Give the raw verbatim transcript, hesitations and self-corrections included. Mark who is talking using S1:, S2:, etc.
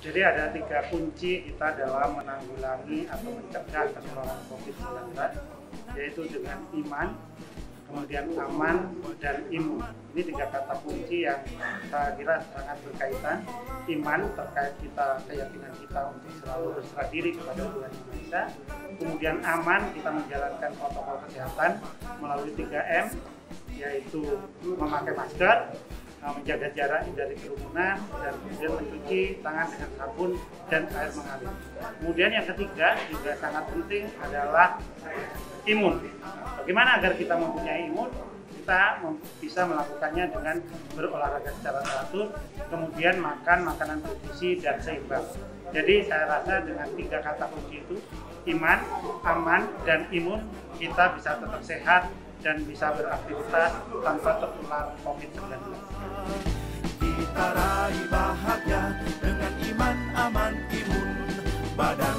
S1: Jadi ada tiga kunci kita dalam menanggulangi atau mencegah penularan COVID sembilan belas, yaitu dengan iman, kemudian aman, dan imun. Ini tiga kata kunci yang saya kira sangat berkaitan. Iman terkait kita, keyakinan kita untuk selalu berserah diri kepada Tuhan Yang Maha Esa. Kemudian aman, kita menjalankan protokol kesehatan melalui tiga M, yaitu memakai masker, menjaga jarak dari kerumunan, dan kemudian mencuci tangan dengan sabun dan air mengalir. Kemudian yang ketiga juga sangat penting adalah imun. Bagaimana agar kita mempunyai imun? Kita bisa melakukannya dengan berolahraga secara teratur, kemudian makan makanan bergizi dan seimbang. Jadi saya rasa dengan tiga kata kunci itu, iman, aman, dan imun, kita bisa tetap sehat dan bisa beraktivitas tanpa tertular COVID sembilan belas.
S2: Kita raih bahagia dengan iman, aman, imun, badan